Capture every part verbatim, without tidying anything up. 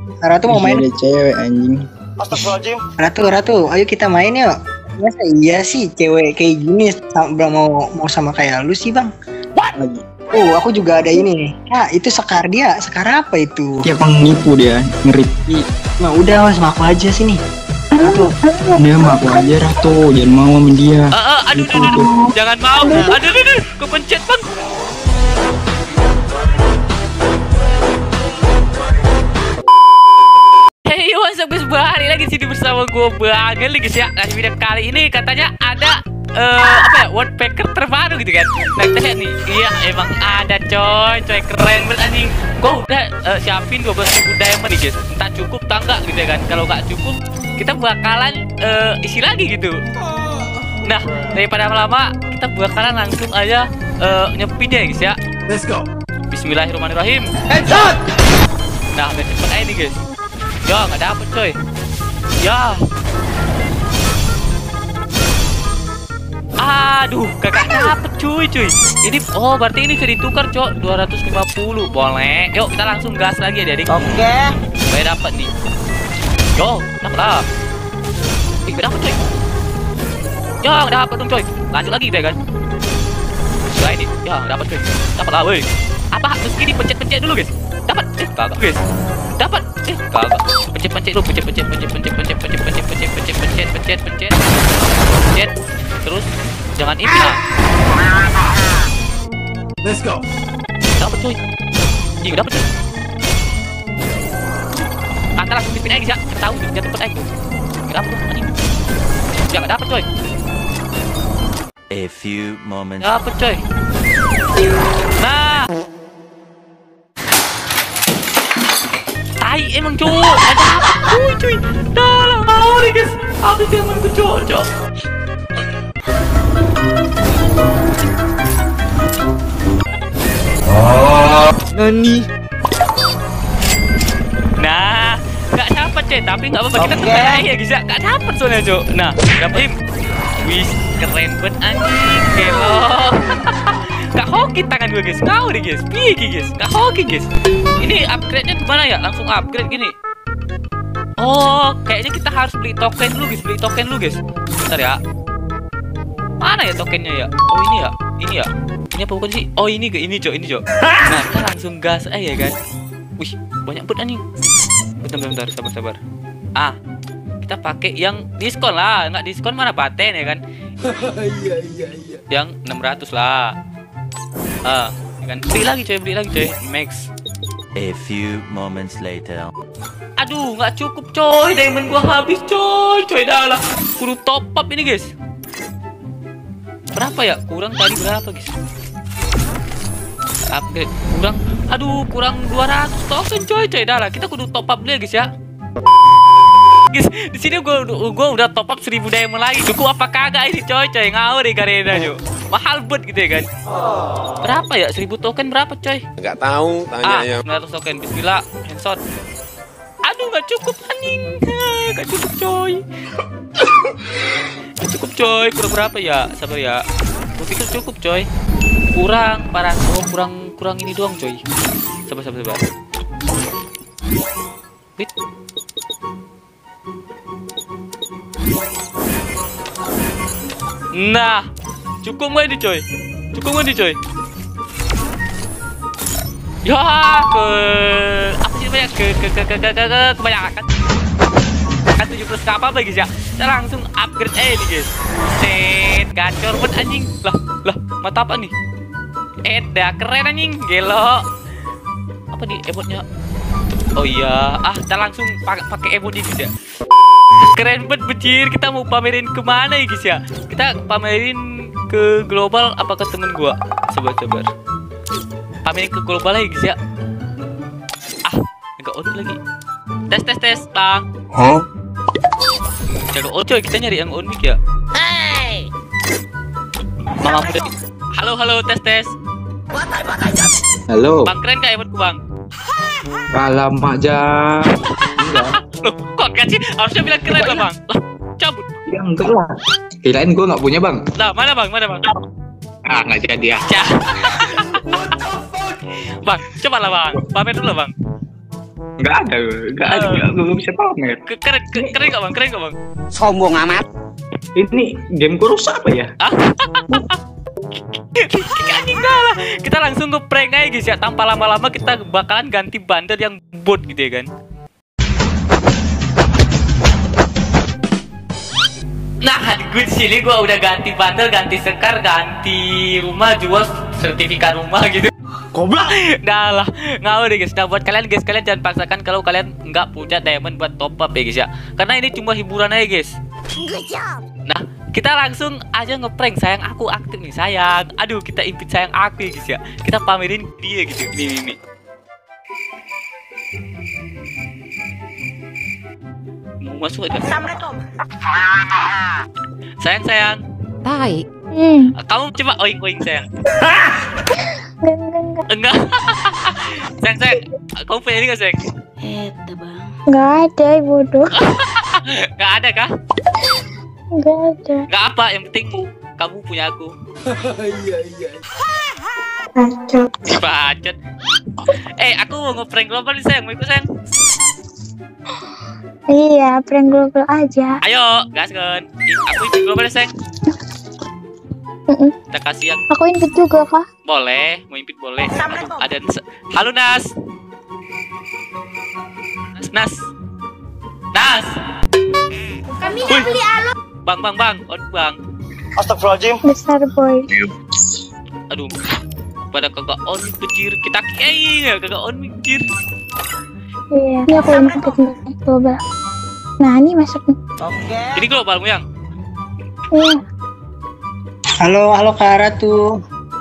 Ratu mau main? Ada cewek anjing. Astagfirullahaladzim. Ratu, Ratu, ayo kita main yuk. Masa iya sih cewek kayak gini sama, mau mau sama kayak lu sih bang? Lagi. Oh, aku juga ada ini nih. Ah, itu Sekar dia. Sekar apa itu? Dia penipu dia, ngerip. Nah, udah sama aku aja sini. Ratu. Dia mah aku aja Ratu, jangan mau sama dia. Uh, uh, aduh, aduh, aduh, aduh, jangan mau. Aduh, aduh, aduh, kepencet bang. Hey, what's up guys, balik lagi sini bersama gue Bang Eli guys ya. Nah, video kali ini katanya ada uh, apa ya, woodpecker terbaru gitu kan. Nah, kita lihat nih, iya emang ada coy, coy keren banget anjing. Gue udah uh, siapin dua belas ribu diamond nih guys. Entah cukup tak enggak gitu ya kan. Kalau nggak cukup, kita bakalan uh, isi lagi gitu. Nah, daripada lama-lama, kita bakalan langsung aja uh, nyepi deh guys ya. Let's go. Bismillahirrahmanirrahim. Headshot. Nah, udah cepet aja nih guys. Ya, nggak dapet coy. Ya. Aduh, kagak dapet cuy cuy. Ini, oh berarti ini bisa ditukar cok, dua ratus lima puluh. Boleh. Yuk, kita langsung gas lagi ya adik. Oke. Okay. Supaya dapet nih. Yo, dapet lah. Ih, nggak dapet coy. Ya, nggak dapet dong coy. Lanjut lagi deh kan. Coba ini. Ya, nggak dapet coy. Dapet lah woi. Apa meski dipencet-pencet dulu guys. Dapat. Eh, kagak guys. Dapat. Eh, kagak. Pencet-pencet dulu, pencet-pencet, pencet-pencet, pencet-pencet, pencet-pencet, pencet-pencet, pencet-pencet, pencet. Pencet. Terus jangan ini lah. Let's go. Dapat coy. Ih, dapat coy. Angkat langsung dipin aja, kita tahu dia dapat aja. Enggak dapat anjing. Ya enggak dapat coy. A few moments. Dapat coy. Nah. Tai emang cuy. Ada apa cuy cuy. Dah mau nih guys. Habis emang ku cocok. Nani? Nah, nggak dapat coy, tapi nggak apa-apa kita Okay. tetap ya guys ya, nggak dapat soalnya coy. Nah, dapetin. Wis, keren banget anjing, gelo. Gak hoki tangan gue guys, kau deh guys, pigi guys, gak hoki guys. Ini upgrade-nya gimana ya? Langsung upgrade gini. Oh, kayaknya kita harus beli token dulu guys, beli token dulu guys. Bentar ya. Mana ya tokennya ya? Oh ini ya, ini ya. Ini apa bukan sih? Oh ini ini coy, ini coy. Nah, kita langsung gas aja ya kan. Wih, banyak banget anjing. Bentar, bentar, sabar, sabar. Ah, kita pakai yang diskon lah, nggak diskon mana paten ya kan? Iya iya iya. Yang enam ratus lah. Ah, ya kan? Beli lagi coy, beli lagi coy. Max. A few moments later. Aduh, nggak cukup coy, diamond gua habis coy, coy dah lah. Kudu top up ini guys. Berapa ya? Kurang tadi berapa guys? Upgrade kurang, aduh kurang dua ratus token coy, coy dah lah. Kita kudu top up dulu ya guys ya. Guys, di sini gua gua udah top up seribu diamond lagi. Cukup apa kagak ini coy, coy ngawur deh Garena coy. Mahal banget gitu ya kan. Berapa ya? seribu token berapa coy? Enggak tahu, tanya Ah, yang. sembilan ratus token. Bismillah, handshot. Aduh, nggak cukup anjing. Nggak cukup coy. Nggak cukup coy. Kurang berapa ya? Sabar ya. Gue pikir cukup coy. Kurang parah. Oh, kurang kurang ini doang coy. Sabar sabar sabar. Wait. Nah, cukup nggak ini coy? Cukup nggak ini coy? Ya ke apa sih namanya, ke ke ke ke ke, ke, ke kebanyakan kan tujuh puluh apa apa guys ya. Kita langsung upgrade eh nih guys. Set gacor banget anjing. Lah lah mata apa nih? Eh dah keren anjing, gelo. Apa di emotnya? Oh iya, ah kita langsung pakai pakai emot ini guys ya. Keren banget becir. Kita mau pamerin kemana ya guys ya? Kita pamerin ke global apa ke temen gua? Sabar sabar. Pamerin ke global lagi guys ya. Ah, enggak on lagi. Tes tes tes, Bang. Hah? Jaga on coy, kita nyari yang on mic ya. Hey. Mama muda. Halo halo tes tes. Halo. Bang keren gak emotku Bang? Alamak aja. Loh, kok gak sih? Harusnya bilang keren lah Bang. Lah, cabut. Ya enggak lah. Kirain gua nggak punya bang. Lah, mana Bang? Mana Bang? Ah nggak jadi ya. Cah. Bang, coba lah Bang. Pamer dulu lah Bang. Nggak ada, nggak ada, nggak belum bisa pamer. Ke- Keren, ke- keren gak bang? Keren gak bang? Sombong amat. Ini game ku rusak apa ya? Anjing dah lah. Kita langsung nge-prank aja guys ya. Tanpa lama-lama kita bakalan ganti bandar yang bot gitu ya kan. Nah, gue di sini gue udah ganti bandar, ganti sekar, ganti rumah, jual sertifikat rumah gitu. Goblok. Dah lah, ngawur deh guys. Nah buat kalian guys, kalian jangan paksakan kalau kalian nggak punya diamond buat top up ya guys ya. Karena ini cuma hiburan aja guys. Nah, kita langsung aja ngeprank sayang aku aktif nih sayang. Aduh, kita impit sayang aku ya guys ya. Kita pamerin dia gitu. Nih nih nih. Mau masuk aja. Assalamualaikum. Sayang sayang. Baik. Hmm, Kamu coba oing oing sayang. enggak, enggak, enggak. Enggak. Sayang sayang. Kamu punya ini nggak sayang? Eh, bang. Enggak ada, bodoh. Nggak ada kah? Enggak ada. Nggak apa. Yang penting kamu punya aku. Iya iya. Acok. Bacot. Eh, aku mau ngeprank global nih sayang. Mau ikut sayang? Iya, prank global aja. Ayo, gaskan. Aku ikut global nih sayang. Mm-mm. Kita kasih yang Aku invite juga, Kak. boleh, mau impit boleh. Aduh, ada Nas. Halo Nas. Nas, Nas. Nas. Kami nggak beli alo. Bang, bang, bang. On, bang. Astagfirullahaladzim. Besar boy. Aduh. Pada kagak on kecil. Kita kayaknya kagak on kecil. Iya. Ini aku invite nih, global. Nah, ini masuk nih. Ini globalmu yang. Iya. Halo, halo Kak Ratu.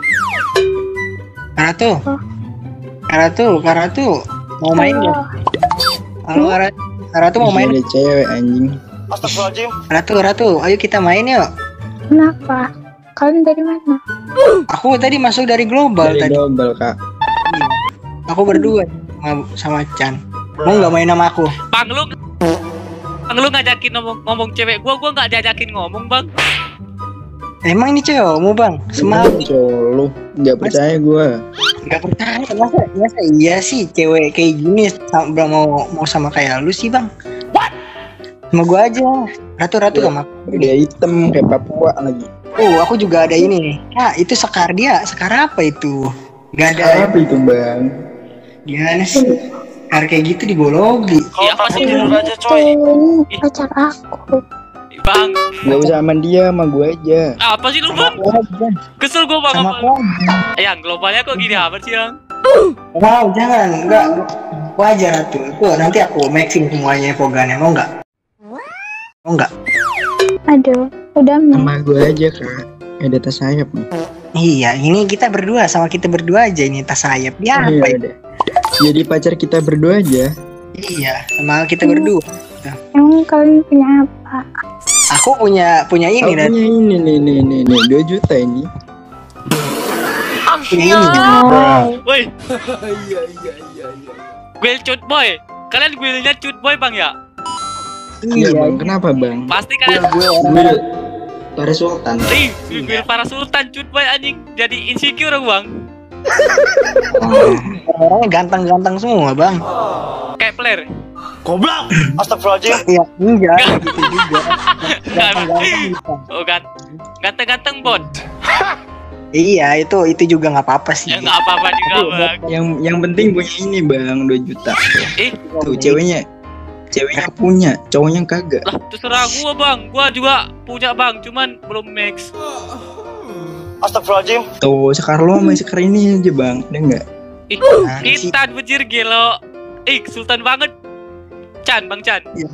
Kak Ratu. Oh. Kak Ratu, Kak Ratu. Mau main nggak? Halo Kak Ratu. Kak Ratu mau main? Ada cewek anjing. Astagfirullahaladzim. Kak Ratu, Kak Ratu. Ayo kita main yuk. Kenapa? Kalian dari mana? Aku tadi masuk dari global Dari tadi. global kak. Iya. Aku berdua sama, sama Chan. Mau nggak main sama aku? Bang lu. Bang lu ngajakin ngomong ngomong cewek gua, gua nggak diajakin ngomong, Bang. Emang ini cewekmu bang? Semangat. Cowok lu nggak percaya gua. Nggak percaya masa, masa iya sih cewek kayak gini sama, mau mau sama kayak lu sih bang? What? Sama gua aja. Ratu-ratu sama aku. Dia hitam kayak Papua lagi. Oh aku juga ada ini. Nah itu sekar dia. Sekar apa itu? Gak ada. Apa itu bang? Gimana sih? Sekar kayak gitu digologi. Iya, apa sih? Tidur aja Tuh, coy. ini pacar aku. Bang, Gak usah sama dia, sama gua aja. apa sih lu, Bang? Aku aja. Kesel gua, Bang. Sama Apa? aku aja. Yang globalnya kok gini apa sih, Yang? Wow jangan. Enggak. Aku aja Ratu. Tuh nanti aku maxing semuanya pogannya. Mau nggak? Mau nggak? Aduh, udah nih. Sama gua aja kak. Ada tas sayap nih. Iya, ini kita berdua sama kita berdua aja ini tas sayap. Ya apa Iya itu? udah. Jadi pacar kita berdua aja. Iya, sama kita berdua. Emang kalian punya apa? Aku punya punya Aku ini dan punya ini nih nih nih nih dua juta ini. punya ini. Wow. Woi, Iya iya iya iya. Guil cut boy. Kalian guilnya cut boy, Bang ya? Iya bang, kenapa bang? Pasti kalian Gue Gue Para Sultan. Ih, guil para sultan cut boy anjing. Jadi insecure, Bang. orangnya ganteng-ganteng semua bang. Kayak player. Goblok. Astagfirullahaladzim. Iya, enggak gitu juga. Enggak, Ganteng-ganteng bisa. Oh, kan. Ganteng-ganteng bot. Iya, itu itu juga nggak apa-apa sih. Ya enggak apa-apa juga, Bang. Yang yang penting punya ini bang dua juta. Eh, Tuh ceweknya, ceweknya punya, cowoknya kagak. lah terserah gua, Bang. Gua juga punya, Bang, cuman belum max. Astagfirullahaladzim. Tuh sekarang lo sama sekarang ini aja bang, ada nggak? Ih, Nah, sih. kita bejir gelo. Ih, sultan banget. Chan, Bang Chan. Iya,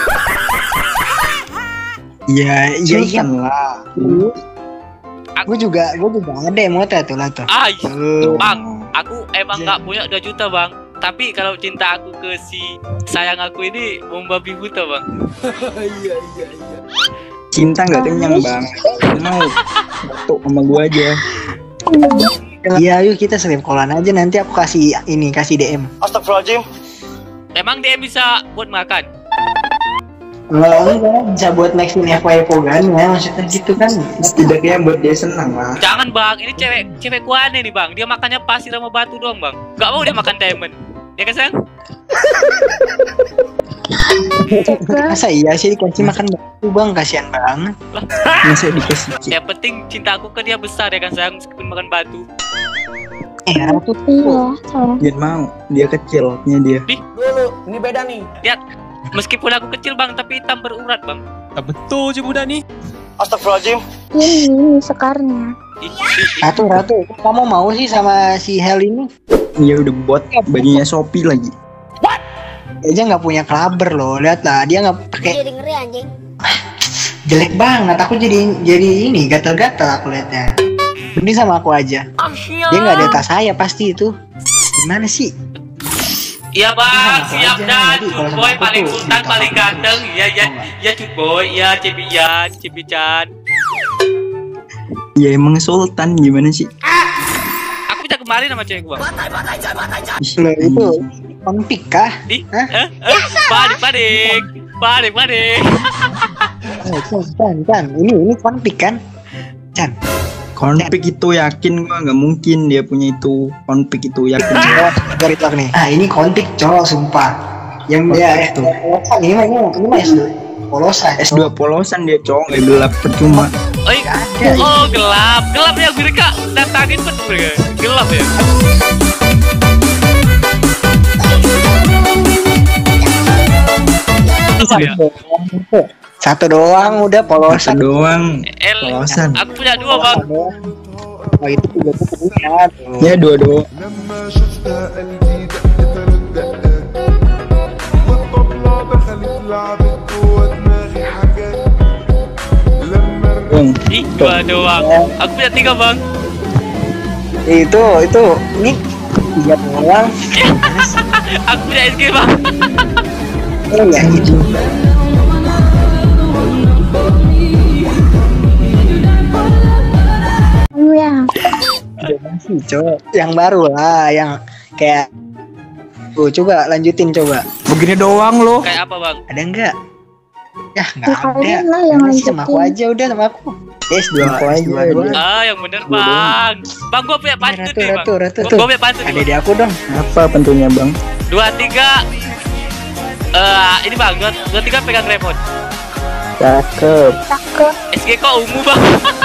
iya, iya. Sultan lah. Gue juga, gue juga ada emote tuh lah tuh. Ay, Tuh. Bang, aku emang Iya. nggak punya dua juta, Bang. Tapi kalau cinta aku ke si sayang aku ini membabi buta, Bang. Iya iya iya. Cinta nggak kenyang bang. Mau satu sama gua aja. Iya, yuk kita seleb kolan aja nanti aku kasih ini, kasih D M. Astagfirullahaladzim. Emang dia bisa buat makan? Kalau enggak bisa buat maxin F Y pogan ya, maksudnya gitu kan. Setidaknya buat dia senang lah. Jangan, Bang. Ini cewek cewek aneh nih, Bang. Dia makannya pasir sama batu doang, Bang. Gak mau dia makan diamond. Ya kan, sayang? Masa iya sih dikasih makan batu bang, kasihan banget. Masa dikasih cik. Yang penting cinta aku ke dia besar ya kan sayang, meskipun makan batu. Eh Ratu Iya, sayang. Dia mau, dia kecilnya dia. Dulu, ini beda nih. Lihat, meskipun aku kecil bang, tapi hitam berurat bang. Betul je budak ni. Astagfirullahaladzim. Ini sekarnya. Ih, ih, ih. Ratu Ratu, kamu mau sih sama si Hel ini? Dia udah buat bajunya Shopee lagi. Dia aja nggak punya kelaber loh, lihat lah dia nggak pakai. Jadi ngeri anjing. Jelek banget, aku jadi jadi ini gatal-gatal aku liatnya. Ini sama aku aja. Dia nggak ada tas saya pasti itu. Gimana sih? Iya bang, Sama siap aja, dah. nanti kalau sama Boy aku paling tuh, sultan, minta paling sama aku. ganteng. Iya, iya, iya Boy, iya Cebian, Cebican. Ya emang sultan gimana sih? Aku bisa kemarin sama cewek gua. Loh, itu konflik kah? Di, Hah? eh, eh, panik, panik, panik, panik. Eh, Chan, Chan, Chan. Ini ini konflik kan? Chan. Konflik itu yakin gua nggak mungkin dia punya itu. Konflik itu yakin. Oh, garis lagi nih. Ah, ini konflik cowok sumpah. Yang dia Konflik S tuh. dua polosan ini mah ini mah ini mah S dua polosan. S dua polosan dia cowok nggak gelap percuma. Oh, iya. Oh gelap, gelap ya mereka datangin betul mereka. Gelap ya. Satu, satu doang udah Satu polosan. doang. El, Polosan. aku punya dua bang. Oh itu juga tuh punya tuh. Ya dua doang. لما شفتها قلبي دق ثلاث دقات والطبلة دخلت لعبت جوا دماغي حاجات لما Bang. Ih, dua doang. Aku punya tiga bang. Itu itu ini tiga doang. Aku punya S G bang. Oh ya itu. Kamu yang Masih cowok yang baru lah, yang kayak Tuh, coba lanjutin coba. Begini doang loh. Kayak apa bang? Ada enggak? Ya nggak Ya, ada. kalian lah yang Ini sih sama aku lanjutin. aja udah sama aku. Yes dua Aku aja, dua dua. dia. Ah, yang bener bang. Bang, gua punya pantun Ratu nih bang. ratu ratu Gua, tuh. gua punya pantun Ada nih di bang. aku dong. Apa pentunya bang? Dua tiga. Eh, ini bang. Dua, dua tiga pegang remote. Cakep. cakep. S G kok ungu bang?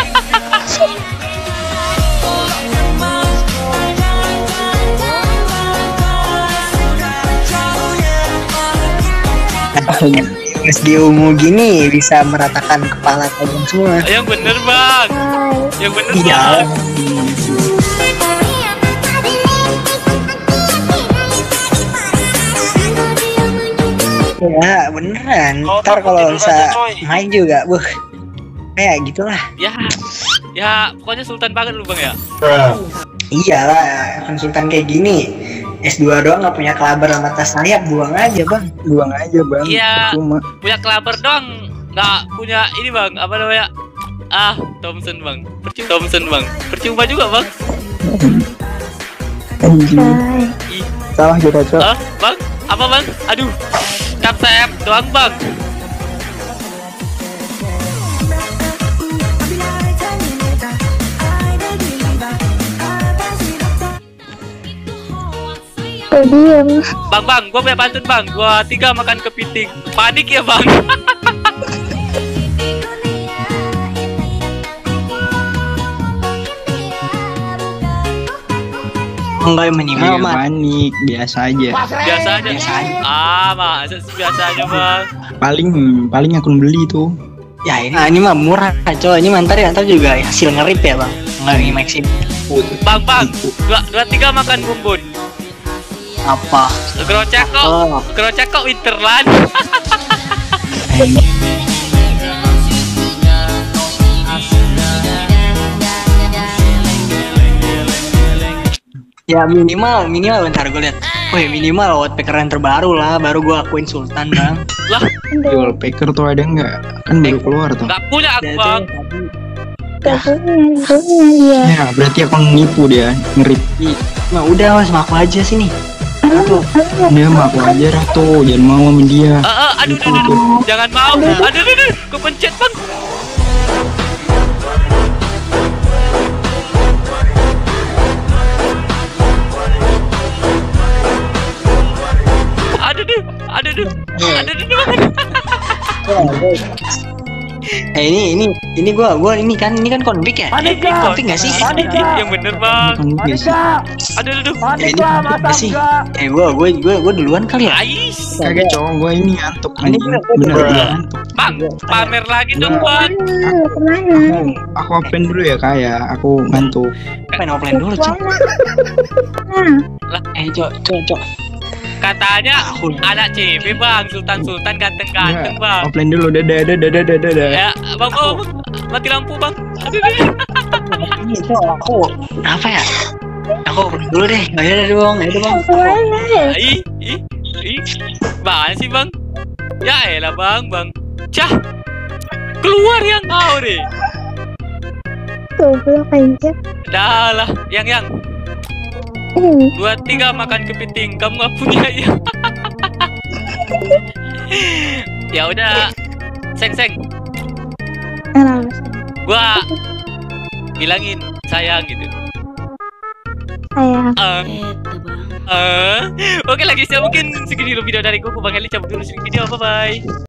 Pas di ungu gini bisa meratakan kepala kalian semua. Yang bener bang. Hai. Yang bener Iya. bang. Ya beneran. Oh, Ntar takut kalau tidur bisa aja, coy. main juga, buh. Kayak gitulah. Ya, ya pokoknya sultan banget lu bang ya. Iyalah, konsultan kayak gini. S dua doang nggak punya kelabar sama tas sayap, buang aja bang. Buang aja bang. Iya. Percuma. Punya kelabar dong, nggak punya ini bang. Apa namanya? Ah, Thompson bang. Percuma Thompson bang. Percuma juga bang. Anjing. Hai. Ih, Salah kita cok. ah, bang. Apa bang? Aduh, cap sayap doang bang. Kau diem. Bang bang, gua punya pantun bang. Gua tiga makan kepiting. Panik ya bang. Enggak minimal Iya, mah. panik biasa aja. Biasa aja. Biasa aja. Ah, masa sih biasa aja bang. Paling paling akun beli tuh. Ya ini, nah, ini mah murah coy. Ini mantar ya, ntar juga hasil ngerip ya bang. Enggak ini maxim. Bang bang, dua, dua tiga makan bumbun. Apa? Gerocek kok, Oh. gerocek kok Winterland. Ya minimal, minimal bentar gue lihat. Wih minimal wallpaper yang terbaru lah, baru gue akuin Sultan bang. Lah, Di wallpaper tuh ada nggak? Kan baru keluar tuh. nggak punya aku Ya, bang. itu tadi. Gak punya, punya dia. Ya berarti akun nipu dia ngerip. Nah udah mas, sama aku aja sini. Aduh, Dia mah aku aja Ratu, jangan mau sama dia. Ah, ah, aduh, aduh, aduh, aduh, jangan mau. Aduh, aduh, aduh, kepencet bang. Ada di bang. Eh ini ini ini gua gua ini kan ini kan konflik ya? Panika. Konflik nggak sih? Yang bener bang. Aduh aduh. Eh, ini apa sih? Eh gua gua gua gua duluan kali ya? Ais. Kagak cowok gue ini ngantuk Ini anjing. bener, Bener bener. bener ngantuk. Bang, pamer lagi dong bang. Kemana? Aku, aku offline dulu ya kayak aku ngantuk. Main offline dulu cok. Kemana? Eh cok cok cok. Katanya Aku anak C B bang, Sultan Sultan ganteng-ganteng bang. Offline dulu, dadah dadah dadah dadah. Ya, bang, oh, bang, mati lampu bang. Aduh, aduh. ini cok aku apa ya? Aku offline dulu deh. Ayo deh dong, ayo dong. Kemana? Ih, ih, ih. Mana sih bang? Ya elah bang, bang. Cah, keluar yang kau deh. Goblok anjir. Dah lah, yang yang Hmm. dua tiga makan kepiting. Kamu nggak punya ya? Ya udah, seng seng. Alah, Gua bilangin sayang gitu. sayang. Eh, Eta bang. eh. Oke lagi, ya mungkin segini dulu video dari gue. Bang Heli cabut dulu sedikit video. Bye bye.